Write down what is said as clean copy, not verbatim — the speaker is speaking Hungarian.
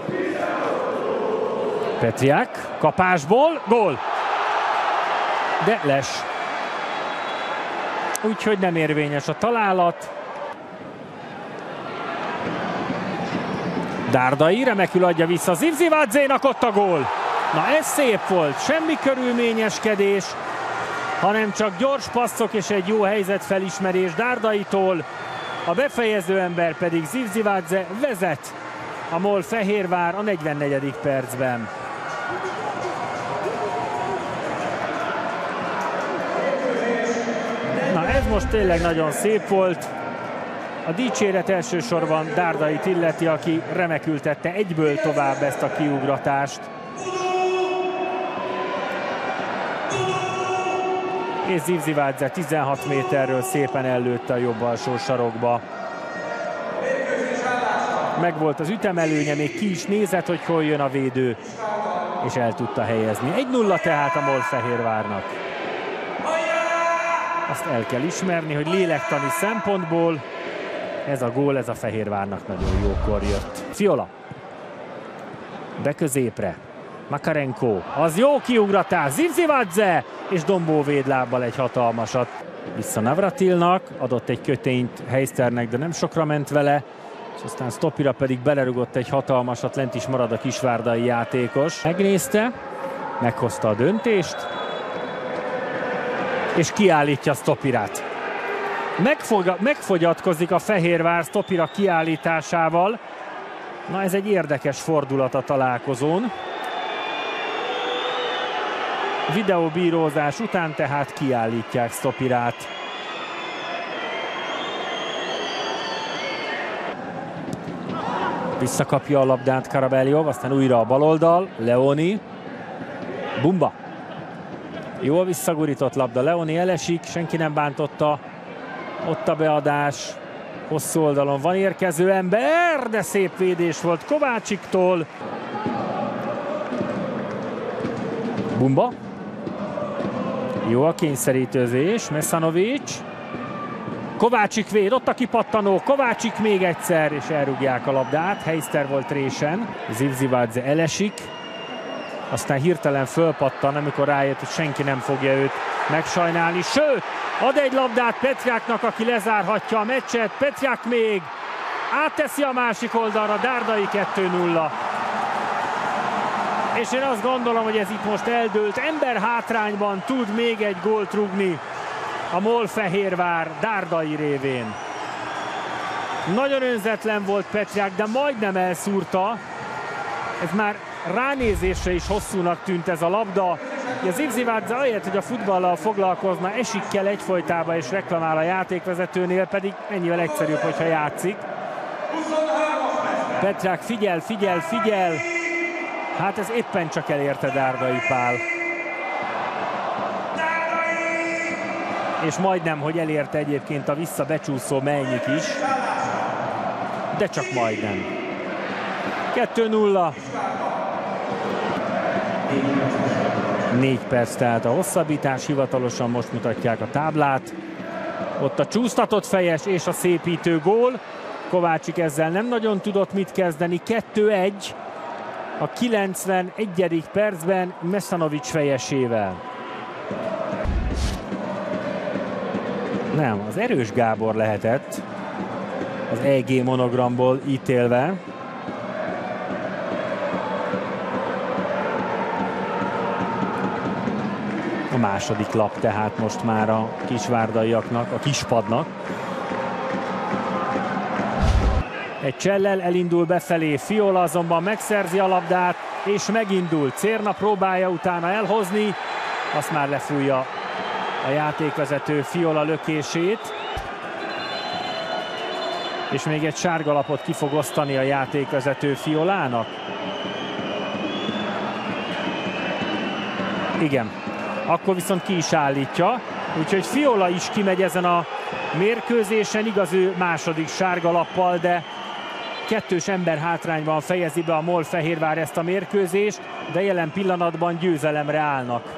Petriák kapásból, gól! De les. Úgyhogy nem érvényes a találat. Dárdai remekül adja vissza Zivzivadzénak, ott a gól. Na ez szép volt, semmi körülményeskedés, hanem csak gyors passzok és egy jó helyzetfelismerés Dárdaitól. A befejező ember pedig Zivzivadze, vezet a MOL Fehérvár a 44. percben. Na ez most tényleg nagyon szép volt. A dicséret elsősorban Dárdait illeti, aki remekül tette egyből tovább ezt a kiugratást. És Zivzivadze 16 méterről szépen ellőtte a jobb alsó sarokba. Megvolt az ütemelőnye, még ki is nézett, hogy hol jön a védő, és el tudta helyezni. 1-0 tehát a MOL Fehérvárnak. Azt el kell ismerni, hogy lélektani szempontból ez a gól, ez a Fehérvárnak nagyon jókor jött. Fiola. Be középre. Makarenko. Az jó kiugratás. Zivzivadze! És Dombó védlábbal egy hatalmasat. Vissza Navratilnak. Adott egy kötényt Heisternek, de nem sokra ment vele. És aztán Stopira pedig belerugott egy hatalmasat. Lent is marad a kisvárdai játékos. Megnézte. Meghozta a döntést. És kiállítja Stopirát. Megfogyatkozik a Fehérvár Stopira kiállításával. Na ez egy érdekes fordulat a találkozón. Videóbírózás után tehát kiállítják Stopirát. Visszakapja a labdát Karabeljov, aztán újra a baloldal, Leoni. Bumba. Jó a visszagurított labda, Leoni elesik, senki nem bántotta. Ott a beadás, hosszú oldalon van érkező ember, de szép védés volt Kovácsiktól. Bumba. Jó a kényszerítőzés, Mesanovic. Kovácsik véd, ott a kipattanó, Kovácsik még egyszer, és elrúgják a labdát. Heister volt résen, Zivzivadze elesik. Aztán hirtelen fölpattan, amikor rájött, hogy senki nem fogja őt megsajnálni. Sőt, ad egy labdát Petriáknak, aki lezárhatja a meccset. Petriák még átteszi a másik oldalra, Dárdai 2-0. És én azt gondolom, hogy ez itt most eldőlt. Ember hátrányban tud még egy gólt rúgni a MOL Fehérvár Dárdai révén. Nagyon önzetlen volt Petriák, de majdnem elszúrta. Ez már ránézésre is hosszúnak tűnt ez a labda. A Zivzivadze ahelyett, hogy a futballal foglalkozna, esik kell egyfolytában és reklamál a játékvezetőnél, pedig ennyivel egyszerűbb, hogyha játszik. Petriák figyel, figyel, figyel. Hát ez éppen csak elérte Dárdai Pál. És majdnem, hogy elérte egyébként a visszabecsúszó Melnyik is. De csak majdnem. 2-0. 4 perc tehát a hosszabbítás, hivatalosan most mutatják a táblát. Ott a csúsztatott fejes és a szépítő gól. Kovácsik ezzel nem nagyon tudott mit kezdeni. 2-1 a 91. percben Mesanovic fejesével. Nem, az Erős Gábor lehetett az EG monogramból ítélve. A második lap tehát most már a kisvárdaiaknak, a kispadnak. Egy csellel elindul befelé, Fiola azonban megszerzi a labdát, és megindul. Cérna próbálja utána elhozni, azt már lefújja a játékvezető Fiola lökését. És még egy sárgalapot ki fog osztani a játékvezető Fiolának. Igen, akkor viszont ki is állítja. Úgyhogy Fiola is kimegy ezen a mérkőzésen, igaz ő második sárgalappal, de kettős ember hátrányban fejezi be a MOL Fehérvár ezt a mérkőzést, de jelen pillanatban győzelemre állnak.